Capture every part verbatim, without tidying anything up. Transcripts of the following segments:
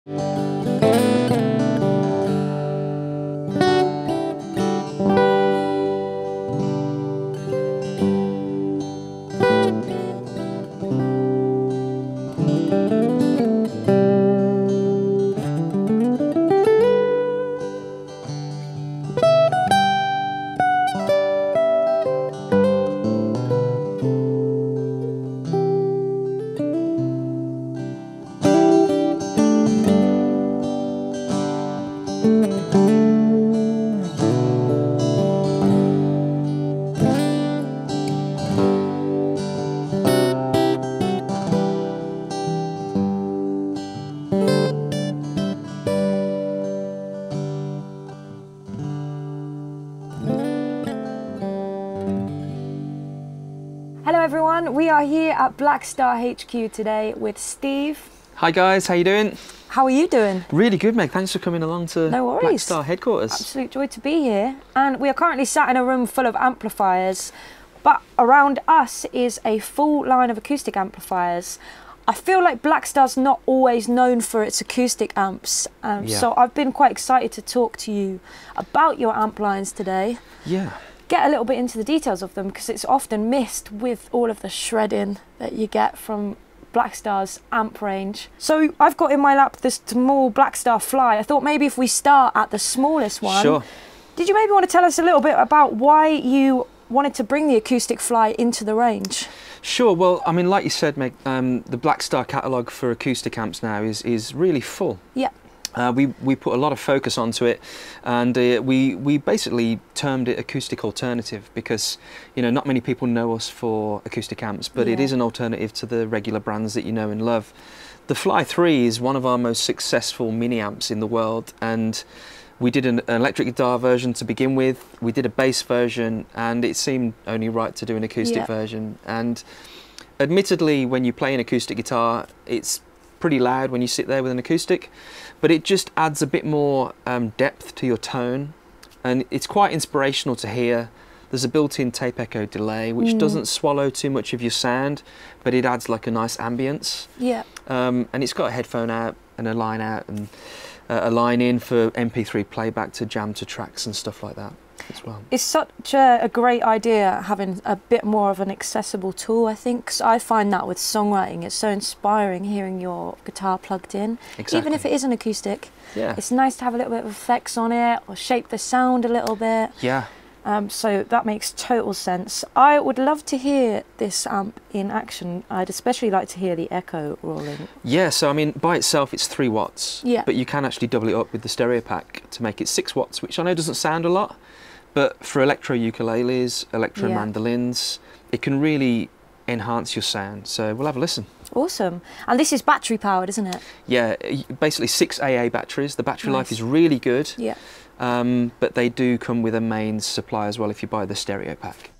Hello everyone, we are here at Blackstar H Q today with Steve. Hi guys, how you doing? How are you doing? Really good, Meg. Thanks for coming along to no worries. Blackstar headquarters. Absolute joy to be here. And we are currently sat in a room full of amplifiers, but around us is a full line of acoustic amplifiers. I feel like Blackstar's not always known for its acoustic amps, um, yeah. so I've been quite excited to talk to you about your amp lines today. Yeah. Get a little bit into the details of them because it's often missed with all of the shredding that you get from Blackstar's amp range. So I've got in my lap this small Blackstar Fly. I thought maybe if we start at the smallest one. Sure. Did you maybe want to tell us a little bit about why you wanted to bring the Acoustic Fly into the range? Sure. Well, I mean, like you said, Meg, um, the Blackstar catalogue for acoustic amps now is, is really full. Yeah. Uh, we, we put a lot of focus onto it, and uh, we, we basically termed it acoustic alternative because, you know, not many people know us for acoustic amps, but yeah. it is an alternative to the regular brands that you know and love. The Fly three is one of our most successful mini amps in the world, and we did an, an electric guitar version to begin with, we did a bass version, and it seemed only right to do an acoustic yeah. version. And admittedly, when you play an acoustic guitar, it's pretty loud when you sit there with an acoustic, but it just adds a bit more um, depth to your tone, and it's quite inspirational to hear. There's a built-in tape echo delay which mm. doesn't swallow too much of your sound, but it adds like a nice ambience. Yeah. Um, and it's got a headphone out and a line out and uh, a line in for M P three playback to jam to tracks and stuff like that as well. It's such a, a great idea having a bit more of an accessible tool, I think, 'cause I find that with songwriting it's so inspiring hearing your guitar plugged in. Exactly. Even if it is an acoustic. Yeah. It's nice to have a little bit of effects on it or shape the sound a little bit. Yeah. Um, so that makes total sense. I would love to hear this amp in action. I'd especially like to hear the echo rolling. Yeah, so I mean, by itself it's three watts, yeah. but you can actually double it up with the stereo pack to make it six watts, which I know doesn't sound a lot, but for electro ukuleles, electro yeah. mandolins, it can really enhance your sound. So we'll have a listen. Awesome. And this is battery powered, isn't it? Yeah, basically six A A batteries. The battery nice. life is really good. Yeah. Um, but they do come with a main supply as well if you buy the stereo pack.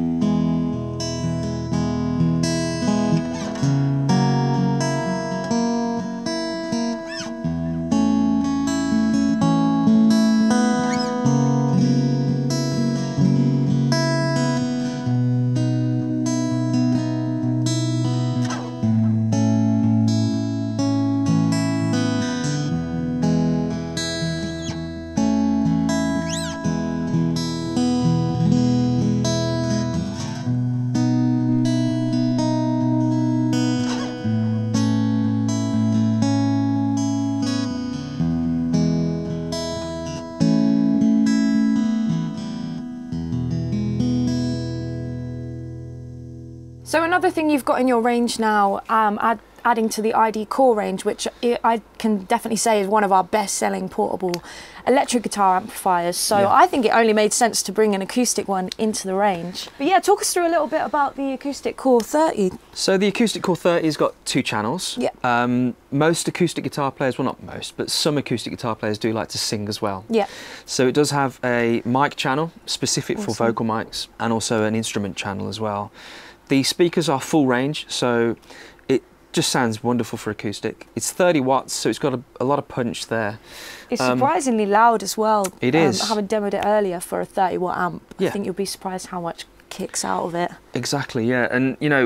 So another thing you've got in your range now, um, add, adding to the I D CORE range, which I can definitely say is one of our best-selling portable electric guitar amplifiers. So yeah. I think it only made sense to bring an acoustic one into the range. But yeah, talk us through a little bit about the Acoustic CORE thirty. So the Acoustic CORE thirty has got two channels. Yeah. Um, most acoustic guitar players, well not most, but some acoustic guitar players do like to sing as well. Yeah. So it does have a mic channel specific awesome. for vocal mics, and also an instrument channel as well. The speakers are full range, so it just sounds wonderful for acoustic. It's thirty watts, so it's got a, a lot of punch there. It's um, surprisingly loud as well. It um, is. I haven't demoed it earlier for a thirty watt amp. Yeah. I think you'll be surprised how much kicks out of it. Exactly, yeah. And you know,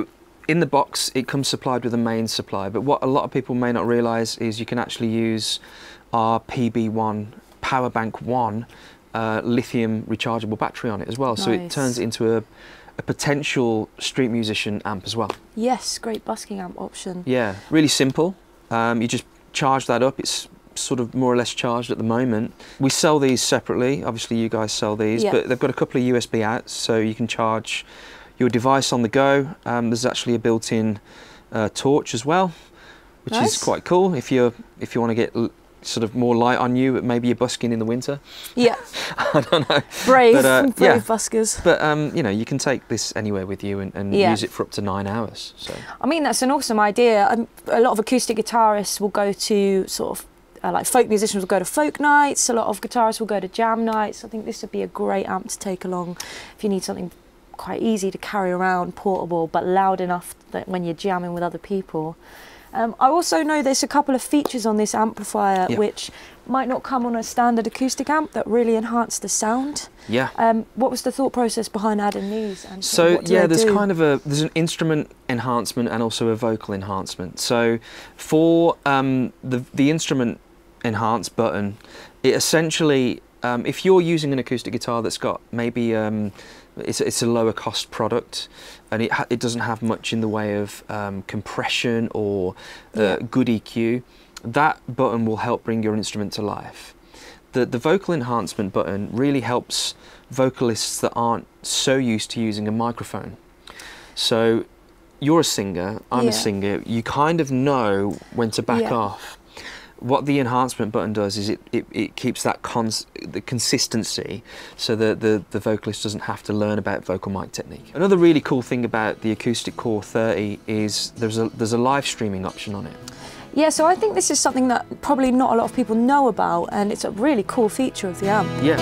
in the box, it comes supplied with a main supply, but what a lot of people may not realise is you can actually use our P B one Power Bank one uh, lithium rechargeable battery on it as well. Nice. So it turns it into a, a potential street musician amp as well. Yes, great busking amp option. Yeah, really simple. Um, you just charge that up. It's sort of more or less charged at the moment. We sell these separately. Obviously, you guys sell these, yep. but they've got a couple of U S B outs, so you can charge your device on the go. Um, there's actually a built-in uh, torch as well, which nice. Is quite cool if you're if you want to get l sort of more light on you. Maybe you're busking in the winter. Yeah. I don't know. Brave, but, uh, brave yeah. buskers. But um, you know, you can take this anywhere with you and, and yeah. use it for up to nine hours. So. I mean, that's an awesome idea. Um, a lot of acoustic guitarists will go to sort of uh, like folk musicians will go to folk nights. A lot of guitarists will go to jam nights. I think this would be a great amp to take along if you need something quite easy to carry around, portable, but loud enough that when you're jamming with other people. Um, I also know there's a couple of features on this amplifier yeah. which might not come on a standard acoustic amp that really enhance the sound. Yeah. Um, what was the thought process behind adding these? And so what do yeah, they there's do? kind of a there's an instrument enhancement and also a vocal enhancement. So for um, the the instrument enhance button, it essentially um, if you're using an acoustic guitar that's got maybe um, It's, it's a lower cost product, and it, ha it doesn't have much in the way of um, compression or uh, yeah. good E Q. That button will help bring your instrument to life. The, the vocal enhancement button really helps vocalists that aren't so used to using a microphone. So you're a singer, I'm yeah. a singer, you kind of know when to back yeah. off. What the enhancement button does is it, it, it keeps that cons the consistency so that the, the vocalist doesn't have to learn about vocal mic technique. Another really cool thing about the Acoustic CORE thirty is there's a, there's a live streaming option on it. Yeah, so I think this is something that probably not a lot of people know about, and it's a really cool feature of the amp. Yeah.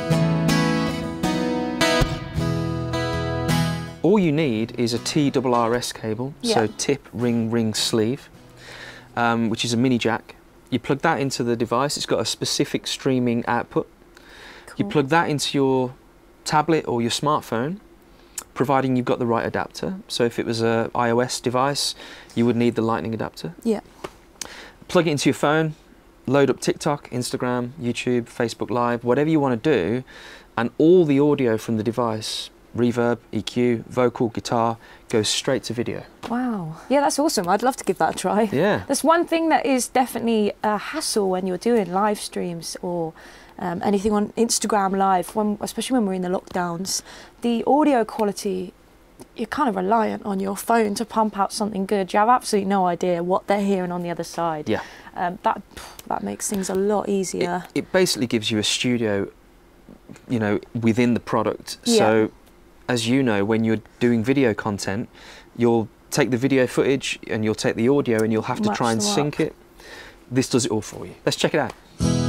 All you need is a T R R S cable, yeah. so tip, ring, ring, sleeve, um, which is a mini jack. You plug that into the device, it's got a specific streaming output. Cool. You plug that into your tablet or your smartphone, providing you've got the right adapter. So if it was an iOS device, you would need the lightning adapter. Yeah. Plug it into your phone, load up TikTok, Instagram, YouTube, Facebook Live, whatever you want to do, and all the audio from the device, reverb, E Q, vocal, guitar, goes straight to video. Wow. Yeah, that's awesome. I'd love to give that a try. Yeah. That's one thing that is definitely a hassle when you're doing live streams or um, anything on Instagram Live, when, especially when we're in the lockdowns. The audio quality, you're kind of reliant on your phone to pump out something good. You have absolutely no idea what they're hearing on the other side. Yeah. Um, that, that makes things a lot easier. It, it basically gives you a studio, you know, within the product. Yeah. So, as you know, when you're doing video content, you'll take the video footage and you'll take the audio and you'll have to Match try and them sync up. it. This does it all for you. Let's check it out.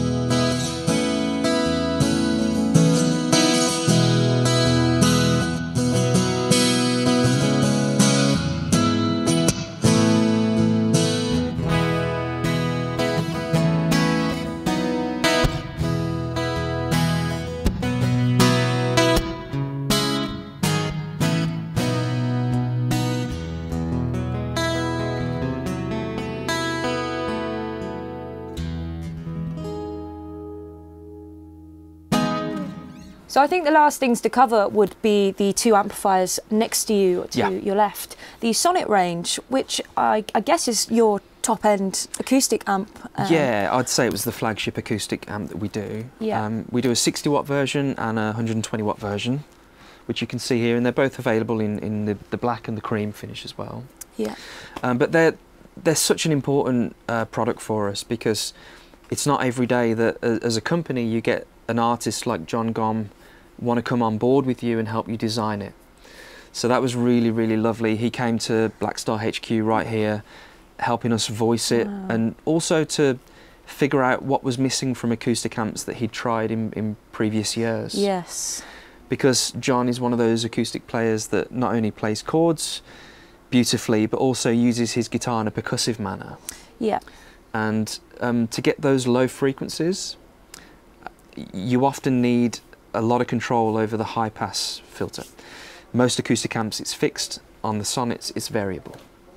So I think the last things to cover would be the two amplifiers next to you, to yeah. your left. The Sonnet range, which I, I guess is your top-end acoustic amp. Um, yeah, I'd say it was the flagship acoustic amp that we do. Yeah. Um, we do a sixty watt version and a one hundred twenty watt version, which you can see here, and they're both available in, in the, the black and the cream finish as well. Yeah. Um, but they're, they're such an important uh, product for us because it's not every day that uh, as a company you get an artist like John Gom want to come on board with you and help you design it. So that was really, really lovely. He came to Blackstar H Q right here, helping us voice it, wow. and also to figure out what was missing from acoustic amps that he'd tried in, in previous years. Yes. Because John is one of those acoustic players that not only plays chords beautifully, but also uses his guitar in a percussive manner. Yeah. And um, to get those low frequencies, you often need a lot of control over the high pass filter. Most acoustic amps, it's fixed, on the Sonnets, it's variable.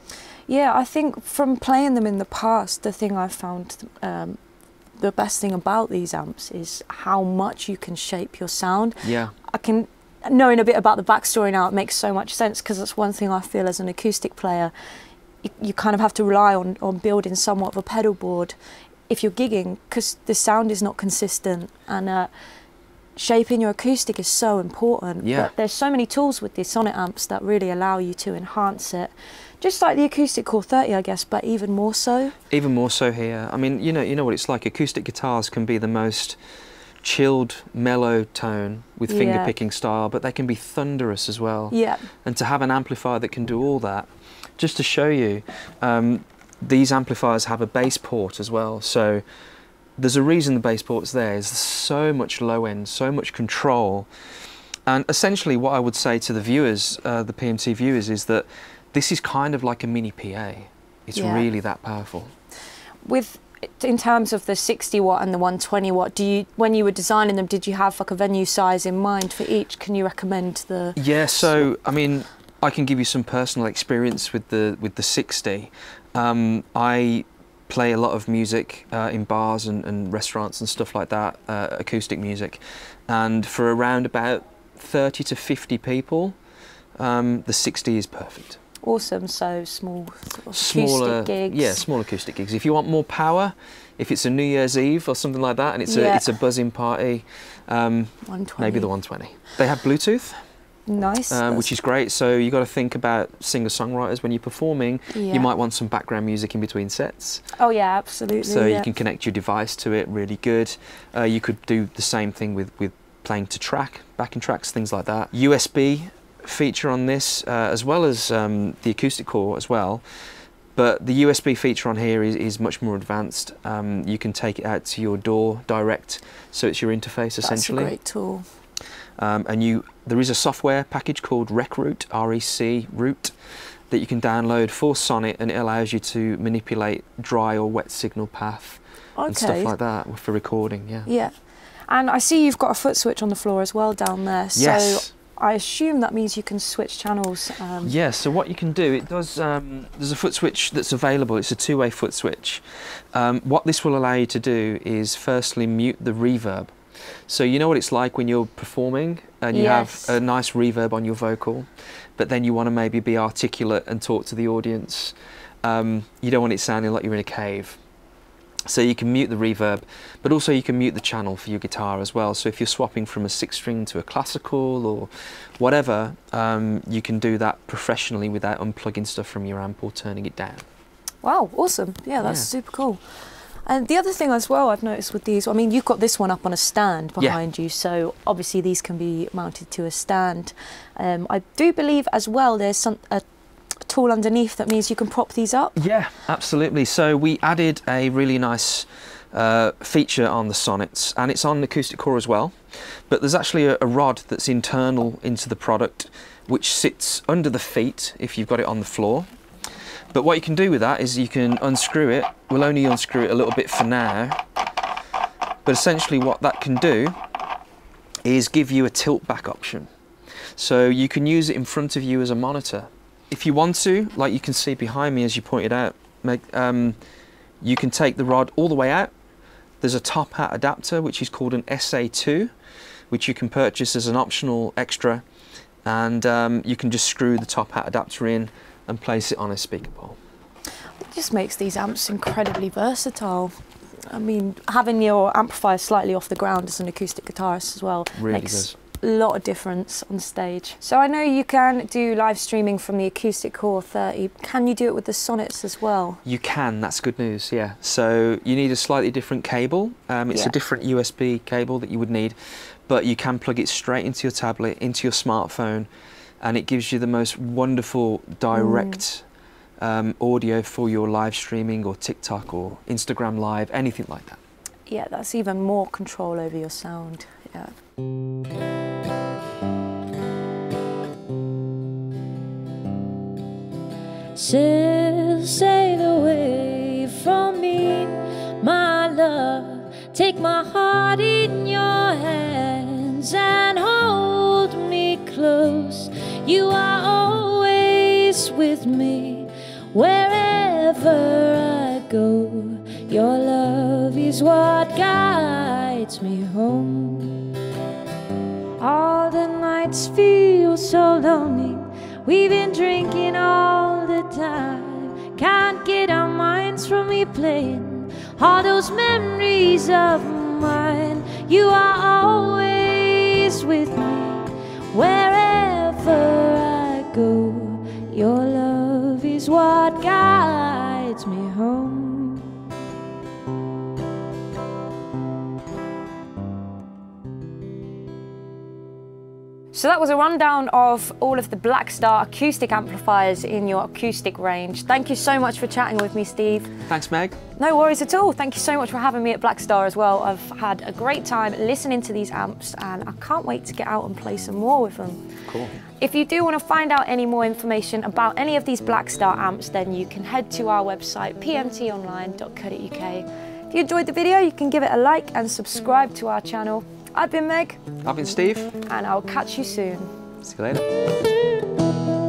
Yeah, I think from playing them in the past, the thing I've found um, the best thing about these amps is how much you can shape your sound. Yeah. I can, knowing a bit about the backstory now, it makes so much sense, because that's one thing I feel as an acoustic player, you, you kind of have to rely on, on building somewhat of a pedal board if you're gigging, because the sound is not consistent, and uh, shaping your acoustic is so important. Yeah. But there's so many tools with these Sonnet amps that really allow you to enhance it. Just like the Acoustic Core thirty, I guess, but even more so. Even more so here. I mean, you know, you know what it's like. Acoustic guitars can be the most chilled, mellow tone with Yeah. finger picking style, but they can be thunderous as well. Yeah. And to have an amplifier that can do all that, just to show you, um, these amplifiers have a bass port as well. So there's a reason the bass port's there. There's so much low end, so much control. And essentially what I would say to the viewers, uh, the P M T viewers, is that this is kind of like a mini P A. It's Yeah. really that powerful. With, in terms of the sixty watt and the one twenty watt, do you, when you were designing them, did you have like a venue size in mind for each? Can you recommend the? Yeah, so I mean, I can give you some personal experience with the with the sixty. Um, I play a lot of music uh, in bars and, and restaurants and stuff like that, uh, acoustic music, and for around about thirty to fifty people, um, the sixty is perfect. Awesome. So small sort of Smaller, acoustic gigs. Yeah, small acoustic gigs. If you want more power, if it's a New Year's Eve or something like that, and it's Yeah. a it's a buzzing party, um, one twenty. maybe the one twenty. They have Bluetooth, Nice. um, which is great. So you got to think about singer-songwriters when you're performing. Yeah. You might want some background music in between sets. Oh yeah, absolutely. So yeah. you can connect your device to it really good. Uh, you could do the same thing with with playing to track, backing tracks, things like that. U S B feature on this, uh, as well as um, the Acoustic Core as well. But the U S B feature on here is, is much more advanced. Um, you can take it out to your door direct, so it's your interface essentially. That's a great tool. Um, and you, there is a software package called RecRoot, R E C Root, that you can download for Sonnet, and it allows you to manipulate dry or wet signal path Okay. and stuff like that for recording. Yeah. Yeah. And I see you've got a foot switch on the floor as well down there. Yes. So I assume that means you can switch channels. Um, Yeah, so what you can do, it does, um, there's a foot switch that's available, it's a two-way foot switch. Um, what this will allow you to do is firstly mute the reverb. So you know what it's like when you're performing and you Yes. have a nice reverb on your vocal, but then you want to maybe be articulate and talk to the audience. Um, you don't want it sounding like you're in a cave. So you can mute the reverb, but also you can mute the channel for your guitar as well. So if you're swapping from a six string to a classical or whatever, um, you can do that professionally without unplugging stuff from your amp or turning it down. Wow, awesome. Yeah, that's Yeah. super cool. And the other thing as well I've noticed with these, I mean, you've got this one up on a stand behind you, so obviously these can be mounted to a stand. Um, I do believe as well there's some, a tool underneath that means you can prop these up. Yeah, absolutely. So we added a really nice uh, feature on the Sonnets, and it's on Acoustic Core as well. But there's actually a, a rod that's internal into the product, which sits under the feet if you've got it on the floor. But what you can do with that is you can unscrew it. We'll only unscrew it a little bit for now. But essentially what that can do is give you a tilt back option. So you can use it in front of you as a monitor. If you want to, like you can see behind me as you pointed out, make, um, you can take the rod all the way out. There's a top hat adapter which is called an S A two, which you can purchase as an optional extra, and um, you can just screw the top hat adapter in and place it on a speaker pole. It just makes these amps incredibly versatile. I mean, having your amplifier slightly off the ground as an acoustic guitarist as well Really makes does. a lot of difference on stage. So I know you can do live streaming from the Acoustic Core thirty. Can you do it with the Sonnets as well? You can, that's good news, yeah. So you need a slightly different cable. Um, it's Yeah. a different U S B cable that you would need, but you can plug it straight into your tablet, into your smartphone, and it gives you the most wonderful direct mm. um, audio for your live streaming or TikTok or Instagram Live, anything like that. Yeah, that's even more control over your sound. Yeah. Sail, sail away from me, my love. Take my heart in your hands and hold me close. You are always with me wherever I go. Your love is what guides me home. All the nights feel so lonely. We've been drinking all the time. Can't get our minds from replaying all those memories of mine. You are always with me wherever I go. Your love is what guides me home. So that was a rundown of all of the Blackstar acoustic amplifiers in your acoustic range. Thank you so much for chatting with me, Steve. Thanks, Meg. No worries at all. Thank you so much for having me at Blackstar as well. I've had a great time listening to these amps and I can't wait to get out and play some more with them. Cool. If you do want to find out any more information about any of these Blackstar amps, then you can head to our website, p m t online dot co dot u k. If you enjoyed the video, you can give it a like and subscribe to our channel. I've been Meg. I've been Steve. And I'll catch you soon. See you later.